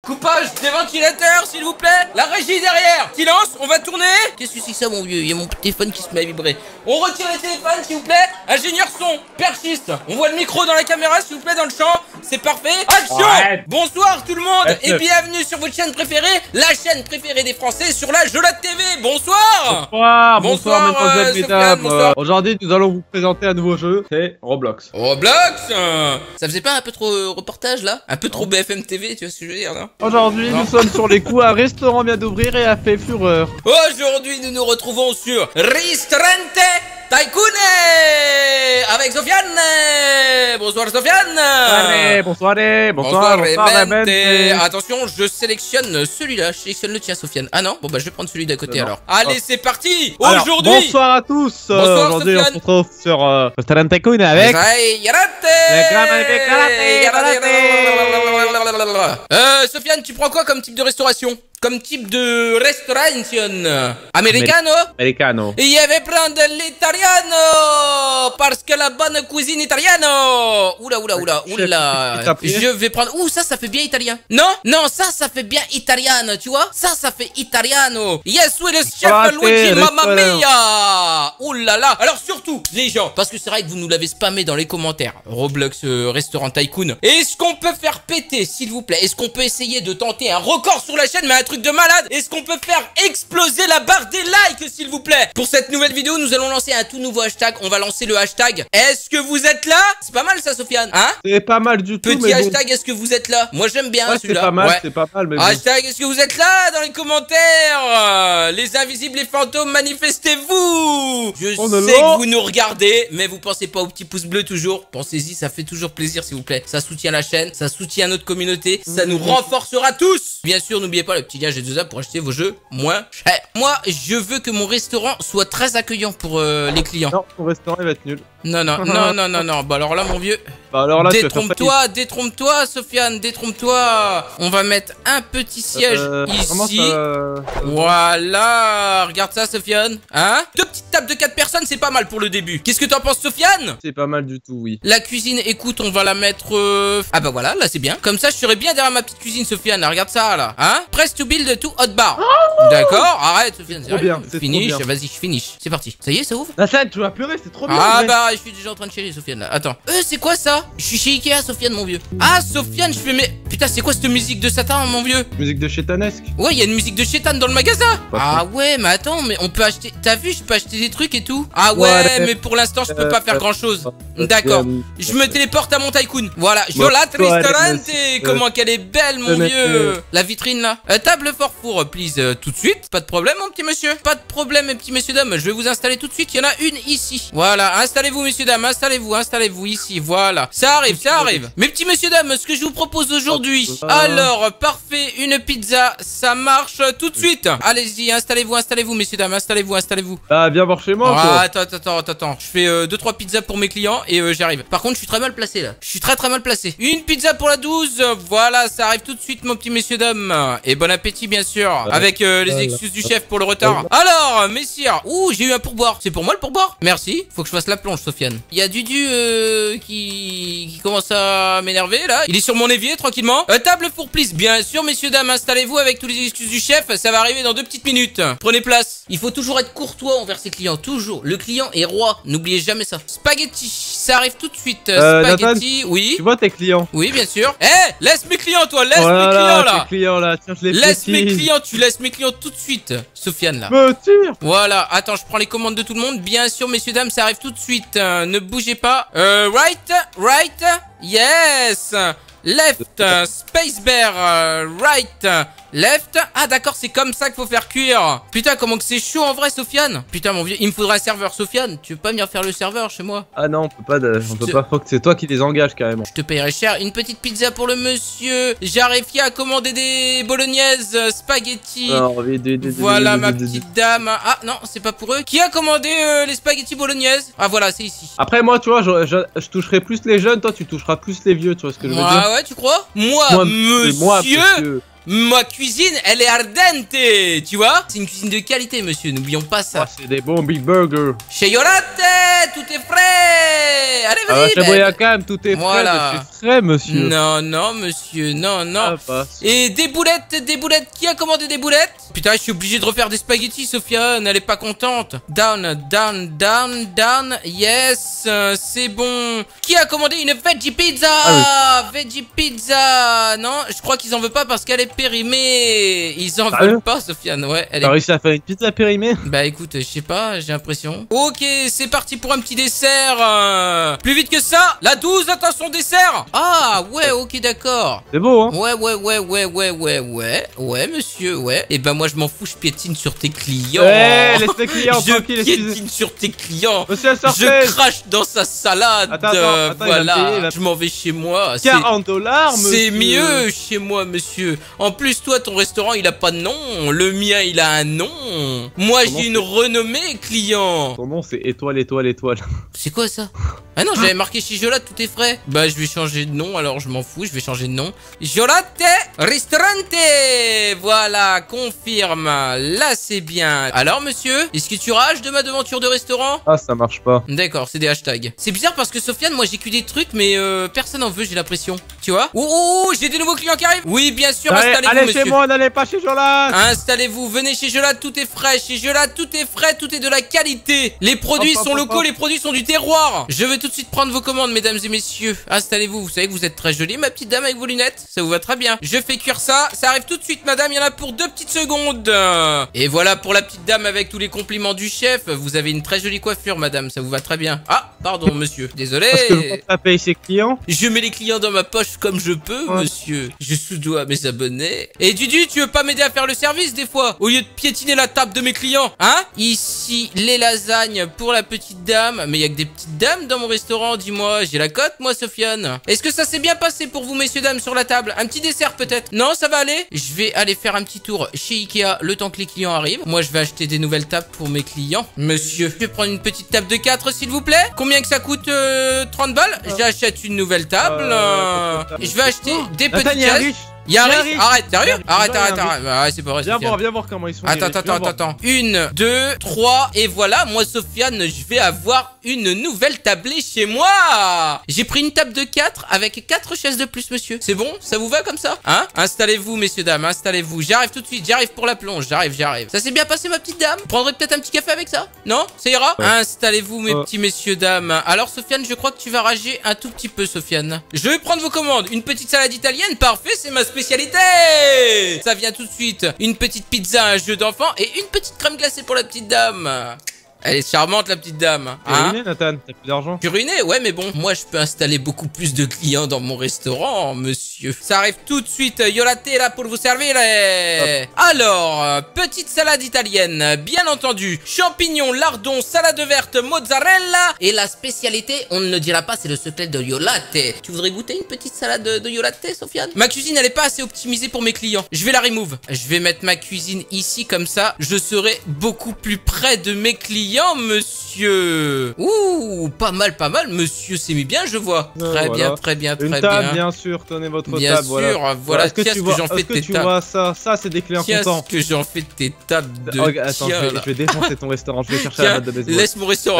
Coupage des ventilateurs, s'il vous plaît. La régie derrière. Silence, on va tourner. Qu'est-ce que c'est que ça, mon vieux? Il y a mon téléphone qui se met à vibrer. On retire les téléphones, s'il vous plaît. Ingénieur son, perchiste. On voit le micro dans la caméra, s'il vous plaît, dans le champ. C'est parfait. Action. Ouais. Bonsoir tout le monde et bienvenue sur votre chaîne préférée, la chaîne préférée des Français sur la Jolade TV. Bonsoir. Bonsoir, mesdemoiselles, mesdames. Bonsoir. Aujourd'hui, nous allons vous présenter un nouveau jeu, c'est Roblox. Roblox. Ça faisait pas un peu trop reportage là? Un peu trop BFM TV, tu vois ce que je veux dire, non? Aujourd'hui, nous sommes sur les coups. Un restaurant vient d'ouvrir et a fait fureur. Aujourd'hui, nous nous retrouvons sur Ristorante Tycoon avec Sofiane. Bonsoir Sofiane. Bonsoir. Mente. Attention, je sélectionne celui-là. Je sélectionne le tien, Sofiane. Ah non? Bon bah je vais prendre celui d'à côté alors. Allez, c'est parti. Aujourd'hui. Bonsoir à tous. Aujourd'hui, on se retrouve sur Restaurant Tycoon avec. Sofiane, tu prends quoi comme type de restauration? Comme type de restauration? Americano? Americano. Et je vais prendre l'italiano parce que la bonne cuisine italiano. Oula. Je vais prendre. Ouh, ça fait bien italien. Non, ça fait bien italien, tu vois? Ça fait italiano. Yes, oui, le chef Luigi, mamma mia. Oulala. Alors surtout, les gens, parce que c'est vrai que vous nous l'avez spammé dans les commentaires. Roblox Restaurant Tycoon. Est-ce qu'on peut faire péter, s'il vous plaît? Est-ce qu'on peut essayer de tenter un record sur la chaîne, mais un truc de malade? Est-ce qu'on peut faire exploser la barre des likes, s'il vous plaît? Pour cette nouvelle vidéo, nous allons lancer un tout nouveau hashtag. On va lancer le hashtag Est-ce que vous êtes là? C'est pas mal ça, Sofiane, hein? C'est pas mal du tout. Petit hashtag Est-ce que vous êtes là? Moi j'aime bien celui-là. C'est pas mal, mais hashtag Est-ce que vous êtes là dans les commentaires? Les invisibles, les fantômes, manifestez-vous. Je sais que vous nous regardez, mais vous pensez pas au petit pouce bleu toujours. Pensez-y, ça fait toujours plaisir, s'il vous plaît. Ça soutient la chaîne, ça soutient notre communauté, ça nous renforcera tous. Bien sûr, n'oubliez pas le petit lien G2A pour acheter vos jeux moins cher. Moi, je veux que mon restaurant soit très accueillant pour les clients. Non, ton restaurant il va être nul. Non. Bah alors là, mon vieux. Bah alors là, détrompe-toi, Sofiane, détrompe-toi. On va mettre un petit siège ici. Voilà, regarde ça, Sofiane. Hein? 2 petites tables de 4 personnes, c'est pas mal pour le début. Qu'est-ce que t'en penses, Sofiane? C'est pas mal du tout, oui. La cuisine, écoute, on va la mettre. Ah bah voilà, là c'est bien. Comme ça, je serai bien derrière ma petite cuisine, Sofiane. Regarde ça, là. Hein? Press to build to hot bar. D'accord, arrête, Sofiane. C'est trop bien. Finish, vas-y, je finish. C'est parti. Ça y est, ça ouvre? La scène, tu vas pleurer, c'est trop bien. Ah bah, je suis déjà en train de chialer, Sofiane là. Attends. C'est quoi ça? Je suis chez Ikea, Sofiane, mon vieux. Ah, Sofiane, je fais mes. Putain, c'est quoi cette musique de Satan, mon vieux? Musique de chétanesque. Ouais, il y a une musique de chétan dans le magasin. Ah ouais, mais attends, mais on peut acheter. T'as vu, je peux acheter des trucs et tout. Ah ouais, mais pour l'instant, je peux pas faire grand chose. D'accord. Je me téléporte à mon tycoon. Voilà. Jolade Restaurante. Comment qu'elle est belle, mon vieux. La vitrine là. Table forfour, please, tout de suite. Pas de problème, mon petit monsieur. Pas de problème, mes petits messieurs dames. Je vais vous installer tout de suite. Il y en a une ici. Voilà. Installez-vous, messieurs dames. Installez-vous ici. Voilà. Ça arrive. Mes petits messieurs dames, ce que je vous propose aujourd'hui. Alors, parfait. Une pizza. Ça marche tout de suite. Allez-y, installez-vous, messieurs dames. Installez-vous. Ah, viens voir chez moi. Ah, attends. Je fais 2-3 pizzas pour mes clients et j'arrive. Par contre, je suis très mal placé là. Je suis très mal placé. Une pizza pour la 12. Voilà, ça arrive tout de suite, mon petit messieurs dames. Et bon appétit, bien sûr. Avec les excuses du chef pour le retard. Alors, messieurs. Ouh, j'ai eu un pourboire. C'est pour moi le pourboire? Merci. Faut que je fasse la plonge, Sofiane. Il y a Dudu qui commence à m'énerver là. Il est sur mon évier tranquillement. Table pour please. Bien sûr, messieurs dames, installez-vous avec tous les excuses du chef. Ça va arriver dans 2 petites minutes. Prenez place. Il faut toujours être courtois envers ses clients. Toujours. Le client est roi. N'oubliez jamais ça. Spaghetti. Ça arrive tout de suite. Spaghetti. Nathan, oui. Tu vois tes clients? Oui, bien sûr. Laisse mes clients, toi. Laisse mes clients là. Tes clients là. Tiens, je les laisse mes clients. Tu laisses mes clients tout de suite. Sofiane là. Me tire. Voilà. Attends, je prends les commandes de tout le monde. Bien sûr, messieurs dames, ça arrive tout de suite. Ne bougez pas. Right. Yes. Left, spacebar, right, left. Ah d'accord, c'est comme ça qu'il faut faire cuire. Putain, comment que c'est chaud en vrai, Sofiane. Putain, mon vieux, il me faudra un serveur, Sofiane. Tu veux pas venir faire le serveur chez moi? Ah non, on peut pas, faut que c'est toi qui les engage carrément. Je te payerai cher. Une petite pizza pour le monsieur. J'arrive à commander des bolognaises, spaghettis. Voilà ma petite dame. Ah non, c'est pas pour eux. Qui a commandé les spaghettis bolognaise? Ah voilà, c'est ici. Après moi, tu vois, je toucherai plus les jeunes, toi tu toucheras plus les vieux, tu vois ce que je veux dire? Ah ouais, tu crois? Moi, monsieur. Ma cuisine, elle est ardente, tu vois. C'est une cuisine de qualité, monsieur, n'oublions pas ça. Ah, c'est des bons big burgers. Chez Yolate, tout est frais. Allez, vas-y. Chez Boyacam, tout est frais, c'est frais, monsieur. Non, non, monsieur, non, non. Et des boulettes, qui a commandé des boulettes? Putain, je suis obligé de refaire des spaghettis, Sofiane, elle est pas contente. Down, down, down, down, yes, c'est bon. Qui a commandé une veggie pizza? Veggie pizza. Non, je crois qu'ils en veulent pas parce qu'elle est périmée. Ils en veulent pas, Sofiane, ouais. T'as réussi à faire une pizza périmée? Bah écoute, je sais pas, j'ai l'impression. Ok, c'est parti pour un petit dessert. Plus vite que ça. La 12, attention dessert. Ah, ouais, ok, d'accord. C'est beau, hein? Ouais, monsieur, ouais. Et ben moi, je m'en fous, je piétine sur tes clients. Ouais, laisse tes clients tranquilles. Je piétine sur tes clients. Monsieur, je crache dans sa salade. Attends, voilà, je m'en vais chez moi. 40 $, monsieur. C'est mieux chez moi, monsieur. En plus, toi, ton restaurant, il a pas de nom. Le mien, il a un nom. Moi, j'ai une renommée, client. Ton nom, c'est étoile, étoile, étoile. C'est quoi ça? Ah non, j'avais marqué chez Jolate, tout est frais. Bah, je vais changer de nom, alors je m'en fous, je vais changer de nom. Jolate Ristorante. Voilà, confirme. Là, c'est bien. Alors, monsieur, est-ce que tu rages de ma devanture de restaurant? Ah, ça marche pas. D'accord, c'est des hashtags. C'est bizarre parce que Sofiane, moi, j'ai que des trucs, mais personne en veut, j'ai l'impression. Tu vois? Oh, j'ai des nouveaux clients qui arrivent. Oui, bien sûr, installez-vous, monsieur. Allez chez moi, n'allez pas chez Jolate. Installez-vous, venez chez Jolate, tout est frais. Chez Jolate, tout est frais, tout est de la qualité. Les produits sont locaux, les produits sont du terroir. Je vais tout de suite prendre vos commandes, mesdames et messieurs. Installez-vous, vous savez que vous êtes très jolie, ma petite dame avec vos lunettes. Ça vous va très bien. Je fais cuire ça, ça arrive tout de suite, madame, il y en a pour 2 petites secondes. Et voilà pour la petite dame avec tous les compliments du chef. Vous avez une très jolie coiffure, madame, ça vous va très bien. Ah, pardon, monsieur, désolé. Parce que vous pas payer ses clients. Je mets les clients dans ma poche comme je peux, monsieur. Je sous-dois mes abonnés. Et Dudu, tu veux pas m'aider à faire le service des fois, au lieu de piétiner la table de mes clients, hein? Ici, les lasagnes pour la petite dame. Mais il y a que des petites dames dans mon restaurant, dis-moi. J'ai la cote, moi, Sofiane. Est-ce que ça s'est bien passé pour vous, messieurs, dames, sur la table? Un petit dessert, peut-être? Non, ça va aller? Je vais aller faire un petit tour chez Ikea le temps que les clients arrivent. Moi, je vais acheter des nouvelles tables pour mes clients. Monsieur, je vais prendre une petite table de 4, s'il vous plaît. Combien que ça coûte? 30 balles? J'achète une nouvelle table. Je vais acheter des petites chaises. Yarrick, arrête, sérieux? Arrête. Ouais, c'est pas vrai. Viens voir comment ils sont. Attends. 1, 2, 3, et voilà, moi, Sofiane, je vais avoir une nouvelle tablée chez moi. J'ai pris une table de 4 avec 4 chaises de plus, monsieur. C'est bon? Ça vous va comme ça? Hein? Installez-vous, messieurs, dames, installez-vous. J'arrive tout de suite, j'arrive pour la plonge, j'arrive. Ça s'est bien passé, ma petite dame? Vous prendrez peut-être un petit café avec ça? Non? Ça ira? Installez-vous, mes petits messieurs, dames. Alors, Sofiane, je crois que tu vas rager un tout petit peu, Sofiane. Je vais prendre vos commandes. Une petite salade italienne, parfait, c'est ma spécialité. Ça vient tout de suite. Une petite pizza, un jeu d'enfant et une petite crème glacée pour la petite dame. Elle est charmante, la petite dame. T'es ruiné, Nathan, t'as plus d'argent. Tu es ruiné? Ouais, mais bon, moi je peux installer beaucoup plus de clients dans mon restaurant, monsieur. Ça arrive tout de suite. Yolate là pour vous servir. Alors, petite salade italienne, bien entendu. Champignons, lardons, salade verte, mozzarella. Et la spécialité, on ne le dira pas, c'est le secret de Yolate. Tu voudrais goûter une petite salade de Yolate, Sofiane? Ma cuisine, elle est pas assez optimisée pour mes clients. Je vais la remove. Je vais mettre ma cuisine ici, comme ça, je serai beaucoup plus près de mes clients. Monsieur. Ouh, pas mal, monsieur s'est mis bien, je vois. Très bien. Une table, bien sûr, tenez votre table. Bien sûr, voilà. Qu'est-ce que j'en fais de tes tables? Tu vois ça, c'est des clients contents. Qu'est-ce que j'en fais de tes tables de Attends, je vais défoncer ton restaurant, je vais chercher la batte de baseball. Laisse mon restaurant.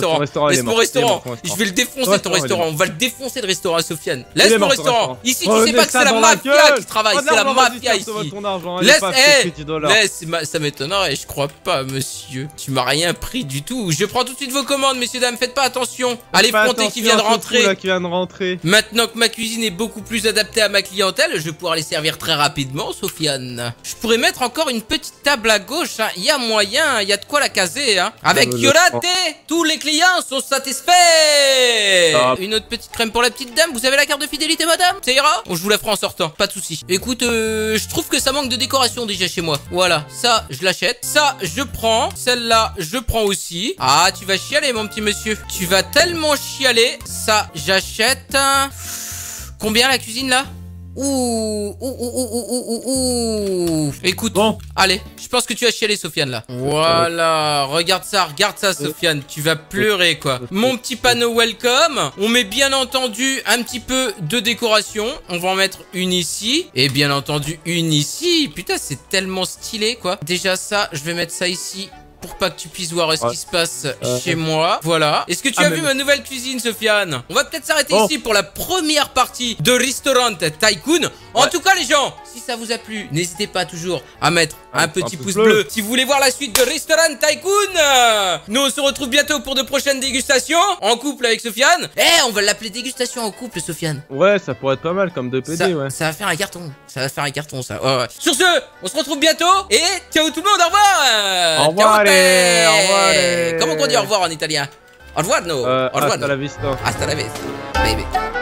Je vais le défoncer, ton restaurant. On va le défoncer, le restaurant, Sofiane. Laisse mon restaurant. Ici, tu sais pas que c'est la mafia qui travaille, c'est la mafia ici. Laisse, ça m'étonnerait, je crois pas, monsieur. Tu m'as rien pris du tout. Je prends tout de suite vos commandes, messieurs, dames. Faites pas attention. Allez, Fronté qui vient de rentrer. Maintenant que ma cuisine est beaucoup plus adaptée à ma clientèle, je vais pouvoir les servir très rapidement, Sofiane. Je pourrais mettre encore une petite table à gauche. Il y a moyen, il y a de quoi la caser. Avec Yolate, tous les clients sont satisfaits. Une autre petite crème pour la petite dame. Vous avez la carte de fidélité, madame? Ça ira? Je vous la ferai en sortant. Pas de souci. Écoute, je trouve que ça manque de décoration déjà chez moi. Voilà, ça, je l'achète. Ça, je prends. Celle-là, je prends aussi. Ah, tu vas chialer, mon petit monsieur. Tu vas tellement chialer. Ça, j'achète. Combien la cuisine là? Écoute, bon. Allez, je pense que tu as chialé, Sofiane, là. Voilà, regarde ça, Sofiane. Tu vas pleurer, quoi. Mon petit panneau welcome. On met bien entendu un petit peu de décoration. On va en mettre une ici. Et bien entendu, une ici. Putain, c'est tellement stylé, quoi. Déjà, ça, je vais mettre ça ici. Pour pas que tu puisses voir ce qui se passe chez moi. Voilà. Est-ce que tu as vu ma nouvelle cuisine, Sofiane? On va peut-être s'arrêter ici pour la première partie de Restaurant Tycoon. En tout cas, les gens, si ça vous a plu, n'hésitez pas toujours à mettre un petit pouce bleu. Si vous voulez voir la suite de Restaurant Tycoon, nous on se retrouve bientôt pour de prochaines dégustations en couple avec Sofiane. On va l'appeler dégustation en couple, Sofiane. Ouais, ça pourrait être pas mal comme 2PD, ouais. Ça va faire un carton. Ça va faire un carton, ça. Ouais. Sur ce, on se retrouve bientôt et ciao tout le monde, au revoir. Au revoir. Au revoir. Comment on dit au revoir en italien? Au revoir, no. Au revoir, hasta la vista. Hasta la vista, baby.